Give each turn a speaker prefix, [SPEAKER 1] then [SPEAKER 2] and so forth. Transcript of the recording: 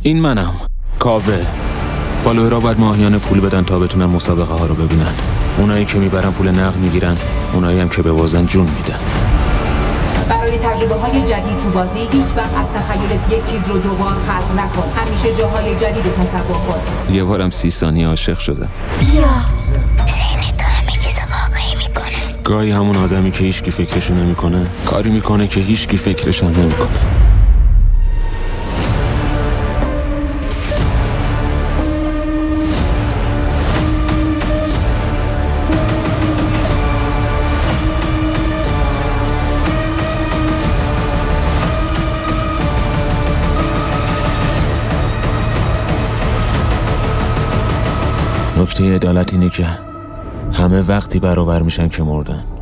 [SPEAKER 1] این منم، کاوه. فالوورها باید ماهیانه پول بدن تا بتونن مسابقه ها رو ببینن. اونایی که میبرن پول نقد میگیرن، اونایی هم که ببازن جون میدن.
[SPEAKER 2] برای تجربه های جدید تو بازی هیچ وقت از تخیلت یک چیز رو دوبار خلق نکن. همیشه جاهای جدید تصور کن.
[SPEAKER 1] یه بارم 30 ثانیه عاشق شدم.
[SPEAKER 3] بیا ذهنت تو همه چیز واقعی میکنه.
[SPEAKER 1] گاهی همون آدمی که هیچکی فکرشو نمیکنه کاری میکنه که هیچکی فکرش هم نمیکنه. نکته عدالت اینه که همه وقتی برابر میشن که مردن.